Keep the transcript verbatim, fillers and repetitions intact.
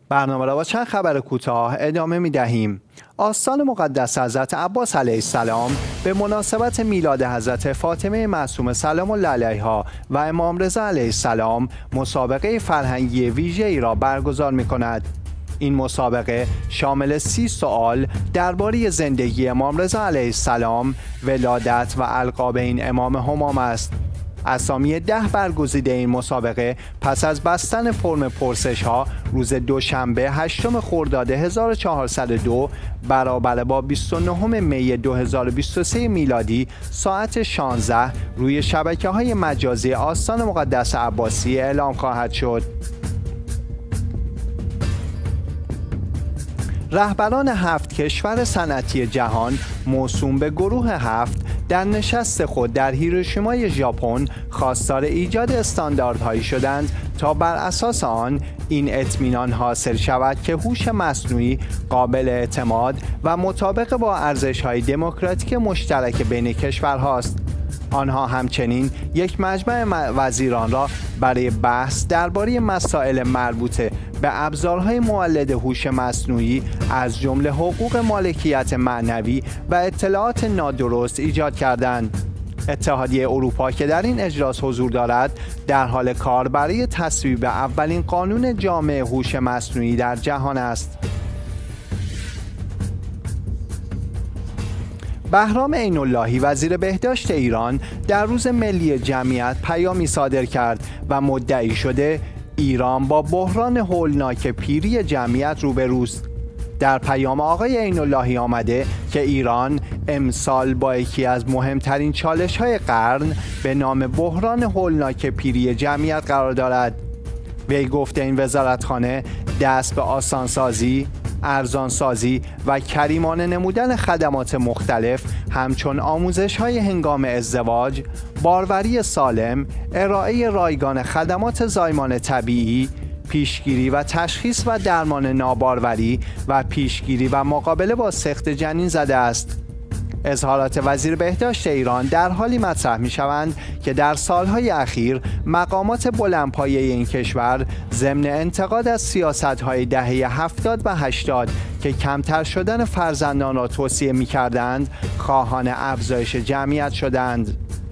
برنامه را با چند خبر کوتاه ادامه می دهیم. آستان مقدس حضرت عباس علیه السلام به مناسبت میلاد حضرت فاطمه معصومه سلام الله علیها و امام رضا علیه السلام مسابقه فرهنگی ویژه‌ای را برگزار می کند. این مسابقه شامل سی سوال درباره زندگی امام رضا علیه السلام، ولادت و القاب این امام همام است. اسامی ده برگزیده این مسابقه پس از بستن فرم پرسش ها روز دوشنبه هشتم خرداد هزار و چهارصد و دو برابر با بیست و نهم می دو هزار و بیست و سه میلادی ساعت شانزده روی شبکه های مجازی آستان مقدس عباسی اعلام خواهد شد. رهبران هفت کشور صنعتی جهان موسوم به گروه هفت در نشست خود در هیروشیمای ژاپن خواستار ایجاد استانداردهایی شدند تا بر اساس آن این اطمینان حاصل شود که هوش مصنوعی قابل اعتماد و مطابق با ارزش‌های دموکراتیک مشترک بین کشورهاست. آنها همچنین یک مجمع وزیران را برای بحث درباره مسائل مربوطه به ابزارهای مولد هوش مصنوعی از جمله حقوق مالکیت معنوی و اطلاعات نادرست ایجاد کردند. اتحادیه اروپا که در این اجلاس حضور دارد در حال کار برای تصویب اولین قانون جامع هوش مصنوعی در جهان است. بهرام عین اللهی وزیر بهداشت ایران در روز ملی جمعیت پیامی صادر کرد و مدعی شده ایران با بحران هولناک پیری جمعیت روبروست. در پیام آقای عین اللهی آمده که ایران امسال با یکی از مهمترین چالش‌های قرن به نام بحران هولناک پیری جمعیت قرار دارد. وی گفته این وزارتخانه دست به آسانسازی، ارزانسازی و کریمانه نمودن خدمات مختلف همچون آموزش‌های هنگام ازدواج، باروری سالم، ارائه رایگان خدمات زایمان طبیعی، پیشگیری و تشخیص و درمان ناباروری و پیشگیری و مقابله با سقط جنین زده است. اظهارات وزیر بهداشت ایران در حالی مطرح می شوند که در سالهای اخیر مقامات بلندپایه این کشور ضمن انتقاد از سیاست‌های دهه هفتاد و هشتاد که کمتر شدن فرزندان را توصیه می کردند، خواهان افزایش جمعیت شدند.